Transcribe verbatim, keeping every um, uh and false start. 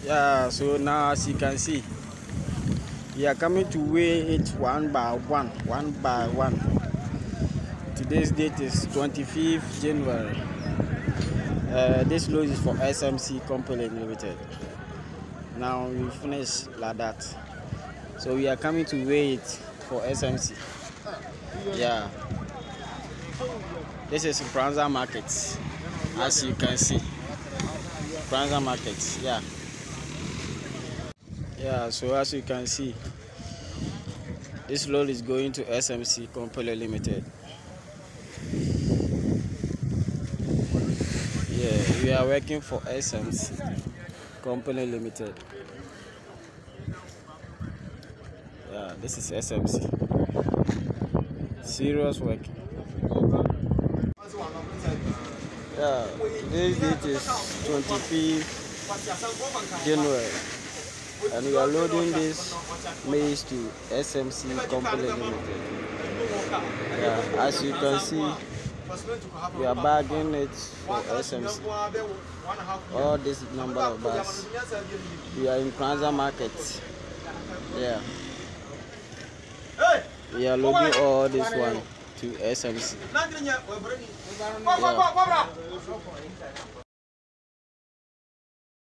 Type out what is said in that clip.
Yeah, so now as you can see, we are coming to weigh it one by one, one by one. Today's date is twenty-fifth January. Uh, this load is for S M C Company Limited. Now we finished like that, so we are coming to weigh it for S M C. Yeah, this is Nkoranza market, as you can see. Nkoranza market, yeah. Yeah, so as you can see, this load is going to S M C Company Limited. Yeah, we are working for S M C Company Limited. Yeah, this is S M C. Serious work. Yeah, today's date is twenty-fifth January. And we are loading this maize to S M C Company Limited. Yeah, as you can see, we are bagging it for S M C. All this number of bags. We are in Nkoranza market. Yeah. We are loading all this one to S M C. Yeah.